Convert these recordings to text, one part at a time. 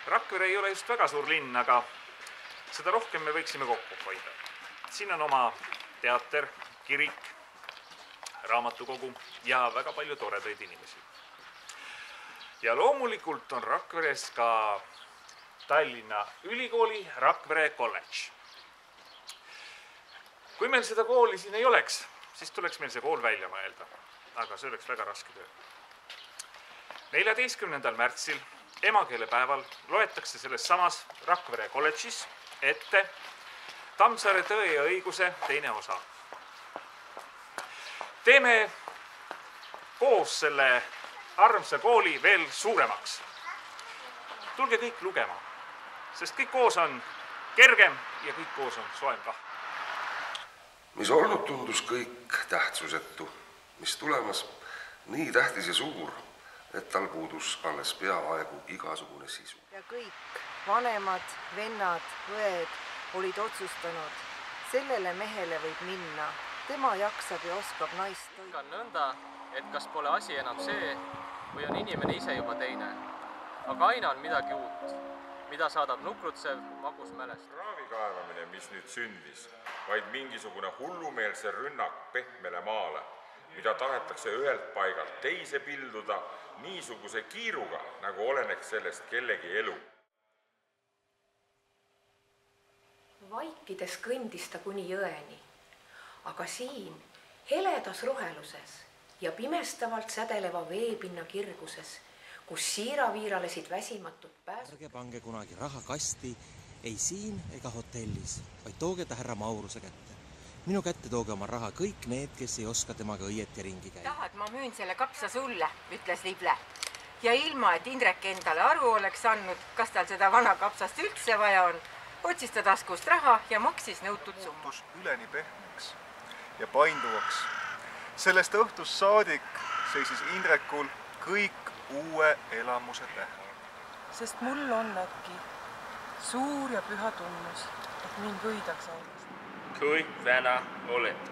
Rakvere ei ole just väga suur linn, aga seda rohkem me võiksime kokku hoida. Siin on oma teater, kirik, raamatukogu ja väga palju toredaid inimesi. Ja loomulikult on Rakveres ka Tallinna Ülikooli Rakvere College. Kui meil seda kooli siin ei oleks, siis tuleks meil see kool välja mõelda, aga see oleks väga raske töö. 14. märtsil, emakeelepäeval, loetakse selles samas Rakvere kolledžis ette Tammsaare Tõe ja õiguse teine osa. Teeme koos selle armsa kooli veel suuremaks. Tulge kõik lugema, sest kõik koos on kergem ja kõik koos on soem kah. Mis olnud tundus kõik tähtsusetu, mis tulemas nii tähtis ja suur, et tal puudus alles peaaegu igasugune sisu. Ja kõik vanemad, vennad, õed olid otsustanud, sellele mehele võib minna, tema jaksab ja oskab naist toita. Ikka on nõnda, et kas pole asi enam see või on inimene ise juba teine, aga aina on midagi uut, mida saadab nukrutsev magus mälest. Raavikaevamine, mis nüüd sündis, vaid mingisugune hullumeelse rünnak pehmele maale, mida tahetakse ühelt paigalt teise pilduda niisuguse kiiruga, nagu oleneks sellest kellegi elu. Vaikides kõndis ta kuni jõeni, aga siin heledas roheluses ja pimestavalt sädeleva veepinna kirguses, kus siiraviiralesid väsimatud pääs... Ärge pange kunagi raha kasti, ei siin ega hotellis, vaid tooge ta härra Mauruse kätte. Minu kätte tooge oma raha kõik need, kes ei oska temaga õieti ringi käia. Tahad, ma müün selle kapsa sulle, ütles Lible. Ja ilma, et Indrek endale aru oleks andnud, kas tal seda vana kapsast üldse vaja on, otsis ta taskust raha ja maksis nõutud summa. Muutus üleni pehmeks ja painduvaks. Sellest õhtust saadik seisis Indrekul kõik uue elamuse tähe. Sest mul on äkki suur ja püha tunnus, et mind võidaks aidata. Kui vana oled?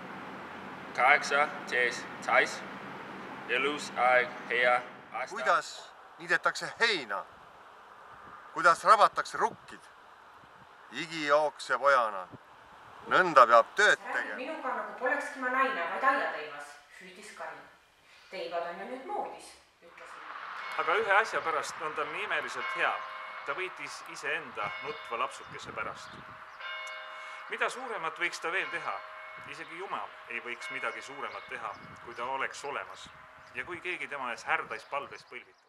8, 10, 6, elus aeg hea aasta. Kuidas niidetakse heina? Kuidas rabatakse rukkid? Igijooksja pojana. Nõnda peab tööd tegema. Minuga nagu polekski ma naine, vaid aiateivas, hüüdis Karin. Teivad on ju nüüd moodis, ütlesin. Aga ühe asja pärast on ta nii imeliselt hea. Ta võitis iseenda nutva lapsukese pärast. Mida suuremat võiks ta veel teha? Isegi Jumal ei võiks midagi suuremat teha, kui ta oleks olemas. Ja kui keegi tema ees härdais palves põlvita.